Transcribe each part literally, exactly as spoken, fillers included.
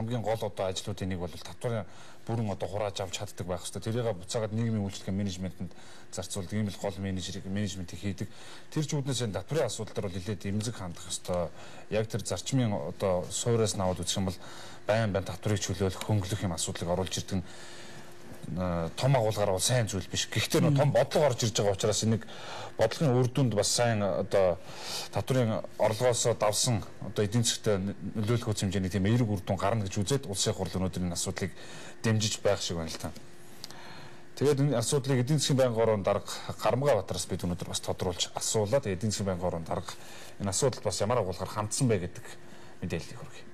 хамгийн гол одоо ажлуудын нэг бол татварын бүрэн одоо хурааж авч чаддаг байх хэрэгтэй. Тэрийг буцаагаад нийгмийн үйлчлэгээ менежментэнд зарцуулдаг, ийм л гол менежерийг менежментийг хийдэг. Тэр чүүднээс энэ татварын асуудал дээр бол нэлээд эмзэг хандах хэрэгтэй. Яг тэр зарчмын одоо суураас наваад үзэх юм бол байн байн татварыг чөлөөлөх, хөнгөлөх юм асуудлыг оруулж ирдэг нь том агуулгаар бол сайн зүйл биш. Гэхдээ нөө том бодлого орж ирж байгаа учраас энийг бодлогын үр дүнд бас сайн одоо татварын орлогоос давсан одоо эдийн засгт нөлөөлөх үс хэмжээний тийм эерэг үр дүн гарна гэж үзээд улсын их хурл өнөөдөр энэ асуудлыг дэмжиж байх шиг байна л та. Тэгээд энэ асуудлыг эдийн засгийн байнгын орон дарга Гарамгаа Батраас бид өнөөдөр бас тодруулж асуулаа. Тэгээд эдийн засгийн байнгын орон дарга энэ асуудалд бас ямар агуулгаар хандсан бэ гэдэг мэдээллийг хүргэе.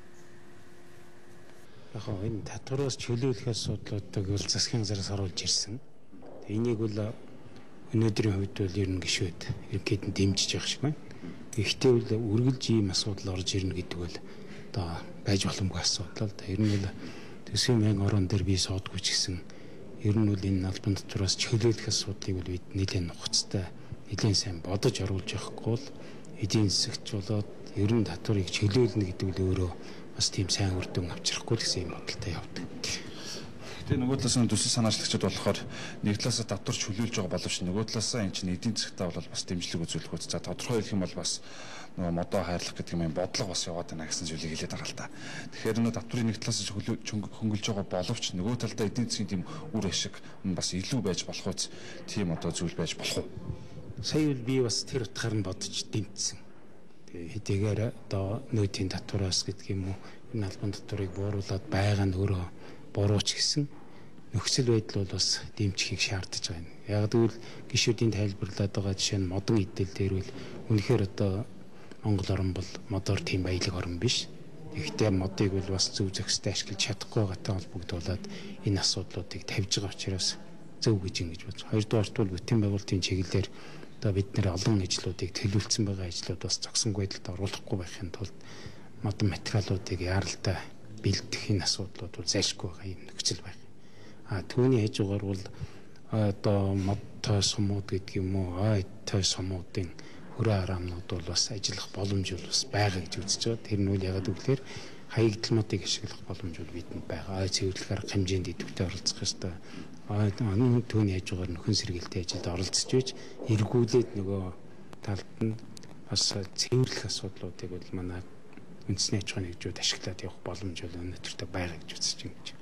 Яг энэ татвараас чөлөөлөх асуудлуудыг бол засгийн газраас оруулж ирсэн. Энийг бол өнөөдрийн хувьд бол ер нь гишүүд ерөнхийд нь дэмжиж явах шиг байна. Гэхдээ бол үргэлж ийм асуудал орж ирнэ гэдэг бол одоо байж боломгүй асуудал. Ер нь бол төсвийн байнгын орон дээр бий суудгүй ч гэсэн ер нь бол энэ албан татвараас чөлөөлөх асуудлыг бол бид нэлээд нухацтай, нэлээд сайн бодож оруулж явахгүй бол эдийн засагч болоод ер нь татварыг чөлөөлнө гэдэг нь өөрөө бас тийм сайн үр дүн авчрахгүй л гэсэн юм бодолтой явдаг. Тэгээ нөгөө талаас нь төсөл санаачлагчид болохоор нэг талаас татвар чөлөөлж байгаа боловч нөгөө талаас энэ чинь эдийн засгтаа бол бас дэмжлэг үзүүлэх үү. За тодорхой хэлэх юм бол бас нөгөө модоо хайрлах гэдэг юм бодлого бас яваад байна гэсэн зүйлийг хэлээд байгаа л та. Тэгэхээр нөгөө татврын нэг талаас хөнгөлж байгаа боловч нөгөө талдаа эдийн засгийн тийм үр ашиг бас илүү байж болох үз. Тийм одоо зүйл байж болох уу? Сая бол би бас тэр утгаар нь бодож дэмжсэн. Хэдийгээр одоо нөөтийн татвараас гэдэг юм уу энэ албан татварыг бууруулад байгаа нь өөрөө бурууч гэсэн нөхцөл байдал бол бас дэмжихийг шаардаж байгаа юм. Яг гэвэл гишүүдийн тайлбарлаад байгаа жишээ нь модон эдэл дээр бол үнэхээр одоо Монгол орн бол модоор тийм баялаг орн биш. Гэхдээ модыг бол бас зөв зохистой ашиглаж чадахгүй байгаатай холбогдуулаад энэ асуудлуудыг тавьж байгаа учраас зөв гэж ингэж бодож. Хоёрдугаарт бол бүтэн байгуулалтын чиглэлээр одоо бид нэр олон ажлуудыг төлөвлөсөн байгаа ажлууд бас зогсон байдалд оруулахгүй байхын тулд модон материалуудыг яаралтай бэлдэх энэ асуудлууд бол зайлшгүй байгаа юм нөхцөл байна. А түүний хажуугаар бол одоо модтой сумууд гэдэг юм уу, ойтой сумуудын хөрөө хараамнууд бол бас ажиллах боломж бол бас байгаа гэж үзэж байгаа. Тэр нь үл ягаад гэвэл хаягдламуудыг ашиглах боломж бол бидэнд байгаа. Ой цэвэрлэх арга хэмжээнд идэвхтэй оролцох ёстой. Ой түүний хажуугаар нөхөн сэргээлтэй ажилд оролцож байж эргүүлээд нөгөө талд нь бас цэвэрлэх асуудлуудыг бол манай үндэсний аж ахуйн нэгжүүд ашиглаад явах боломж бол өнөөдөртөө байгаа гэж үзэж байна.